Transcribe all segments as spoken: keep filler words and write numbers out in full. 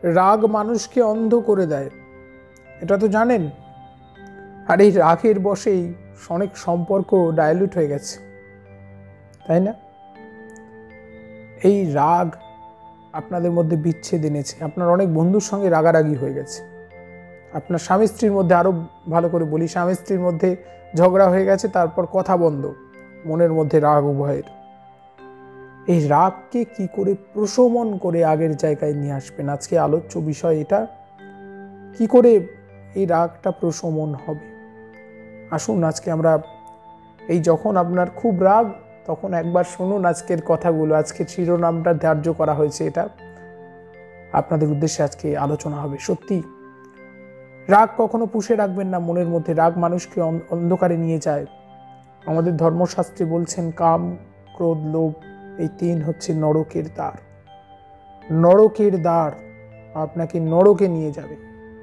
রাগ মানুষকে অন্ধ করে দেয়, এটা তো জানেন। আর এই রাগের বশেই অনেক সম্পর্ক ডাইলুট হয়ে গেছে, তাই না? এই রাগ আপনাদের মধ্যে বিচ্ছেদ এনেছে। আপনার অনেক বন্ধুর সঙ্গে রাগারাগি হয়ে গেছে। আপনার স্বামী স্ত্রীর মধ্যে, আরো ভালো করে বলি, স্বামী স্ত্রীর মধ্যে ঝগড়া হয়ে গেছে, তারপর কথা বন্ধ, মনের মধ্যে রাগ উভয়ের। এই রাগকে কি করে প্রশমন করে আগের জায়গায় নিয়ে আসবেন, আজকে আলোচ্য বিষয় এটা। কি করে এই রাগটা প্রশমন হবে? আসুন আজকে আমরা এই, যখন আপনার খুব রাগ, তখন একবার শুনুন আজকের কথাগুলো। আজকের শিরোনামটা ধার্য করা হয়েছে, এটা আপনাদের উদ্দেশ্যে আজকে আলোচনা হবে। সত্যি রাগ কখনো পুষে রাখবেন না মনের মধ্যে। রাগ মানুষকে অন্ধকারে নিয়ে যায়। আমাদের ধর্মশাস্ত্রে বলছেন, কাম, ক্রোধ, লোভ, এই তিন হচ্ছে নরকের দ্বার। নরকের দ্বার আপনাকে নরকে নিয়ে যাবে।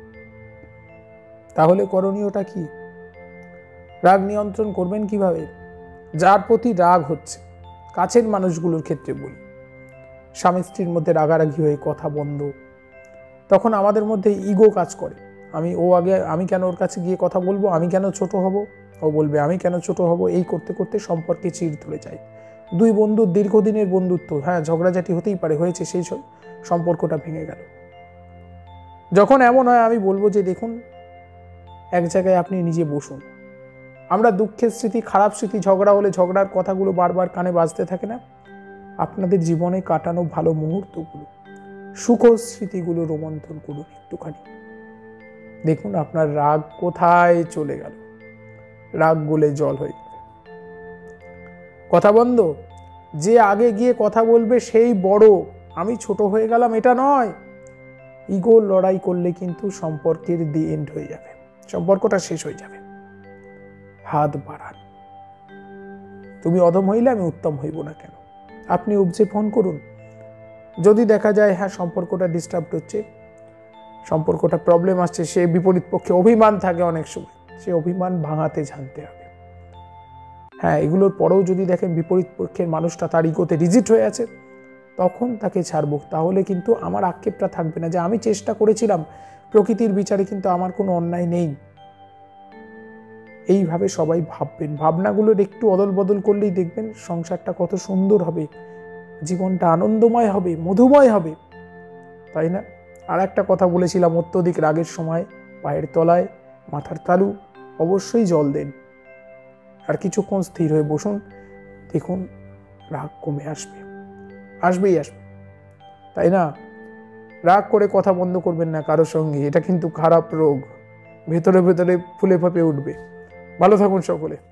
তাহলে করণীয়টা কি? রাগ নিয়ন্ত্রণ করবেন কিভাবে? যার প্রতি রাগ হচ্ছে, কাছের মানুষগুলোর ক্ষেত্রে বলি, স্বামী স্ত্রীর মধ্যে রাগারাগি হয়ে কথা বন্ধ। তখন আমাদের মধ্যে ইগো কাজ করে। আমি ও আগে, আমি কেন ওর কাছে গিয়ে কথা বলবো, আমি কেন ছোট হব, ও বলবে আমি কেন ছোট হব। এই করতে করতে সম্পর্কে চির ধরে যায়। দুই বন্ধুর দীর্ঘদিনের বন্ধুত্ব, হ্যাঁ ঝগড়াঝাটি হতেই পারে, হয়েছে, সেই সম্পর্কটা ভেঙে গেল। যখন এমন হয়, আমি বলবো যে দেখুন, এক জায়গায় আপনি নিজে বসুন। আমরা দুঃখের স্মৃতি, খারাপ স্মৃতি, ঝগড়া হলে ঝগড়ার কথাগুলো বারবার কানে বাজতে থাকে না? আপনাদের জীবনে কাটানো ভালো মুহূর্তগুলো, সুখ স্মৃতিগুলো রোমন্থন করুন একটুখানি। দেখুন আপনার রাগ কোথায় চলে গেল, রাগ গলে জল হয়ে যাবে। কথা বন্ধ। যে আগে গিয়ে কথা বলবে সেই বড়, আমি ছোট হয়ে গেলাম এটা নয়। ইগো লড়াই করলে কিন্তু সম্পর্কের দি এন্ড হয়ে যাবে, সম্পর্কটা শেষ হয়ে যাবে। হাত বাড়ান। তুমি অধম হইলে আমি উত্তম হইব না কেন? আপনি উপজে ফোন করুন। যদি দেখা যায় হ্যাঁ সম্পর্কটা ডিস্টার্ব হচ্ছে, সম্পর্কটা প্রবলেম আসছে, সে বিপরীত পক্ষে অভিমান থাকে অনেক সময়, সে অভিমান ভাঙাতে জানতে হবে। হ্যাঁ, এগুলোর পরেও যদি দেখেন বিপরীত পক্ষের মানুষটা তার ইগোতে রিজিট হয়ে আছে, তখন তাকে ছাড়বো। তাহলে কিন্তু আমার আক্ষেপটা থাকবে না যে আমি চেষ্টা করেছিলাম, প্রকৃতির বিচারে কিন্তু আমার কোনো অন্যায় নেই। এইভাবে সবাই ভাববেন। ভাবনাগুলোর একটু অদল বদল করলেই দেখবেন সংসারটা কত সুন্দর হবে, জীবনটা আনন্দময় হবে, মধুময় হবে, তাই না? আর একটা কথা বলেছিলাম, অত্যধিক রাগের সময় পায়ের তলায়, মাথার তালু অবশ্যই জল দেন। আর কিছুক্ষণ স্থির হয়ে বসুন, দেখুন রাগ কমে আসবে, আসবেই আসবে, তাই না? রাগ করে কথা বন্ধ করবেন না কারোর সঙ্গে, এটা কিন্তু খারাপ রোগ, ভেতরে ভেতরে ফুলে ফাঁপে উঠবে। ভালো থাকুন সকলে।